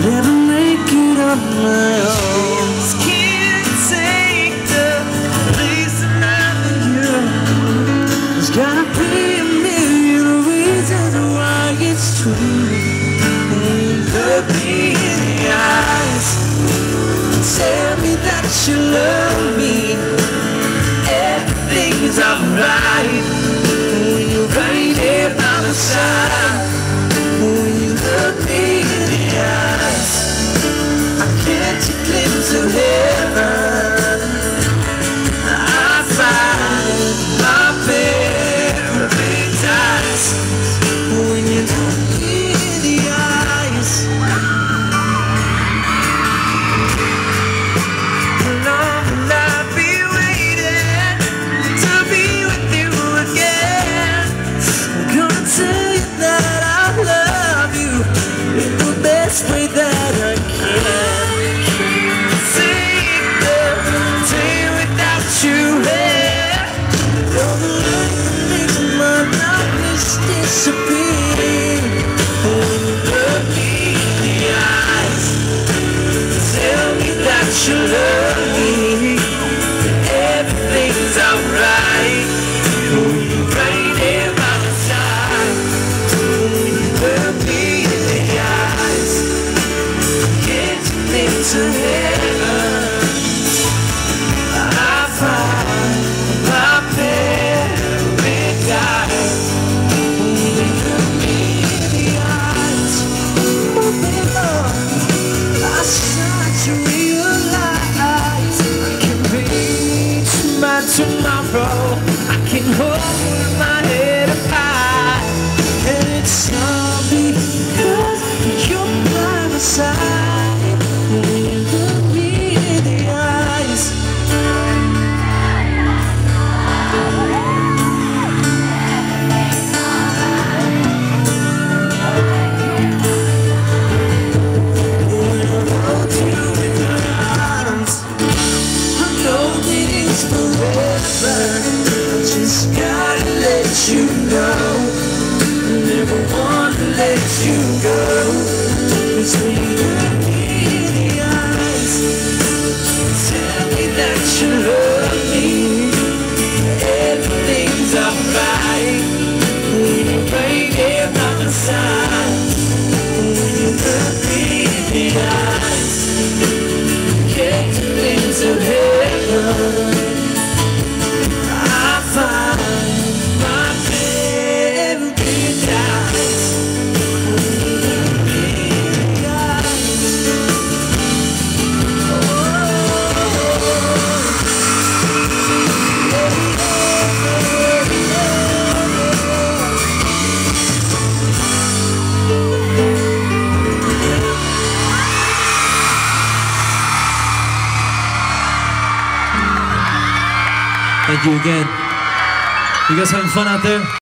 never make it on my own. Just can't take the place another you. There's gotta be a million reasons why it's true. Look me in the eyes, tell me that you love me. Everything's alright when you're right here by my side. When you look me in the eyes, I catch a glimpse of heaven. I find my paradise when you look me in the eyes. Long will I be waiting to be with you again. I'm gonna tell you that I love you in the best way that I can. Take the day without you here. You're the light that makes my darkness disappear. When you look me in the eyes, tell me that you love me. Everything's alright when you're right here by my side. When you look me in the eyes, get me to heaven. I find my paradise when you look me in the eyes. Moving on, I start to realize I can reach my tomorrow. I can hold my head up high, and it's all because you're by my side. When you look me in the eyes, when I hold you in my arms, I know that it's forever. I just gotta let you know, I never wanna let you go. 'Cause when you look me in the eyes, tell me that you love me. Everything's alright when you're right here by my side. When you look me in the eyes, get the things of heaven. I find my paradise when you look me in the eyes. Thank you again. You guys having fun out there?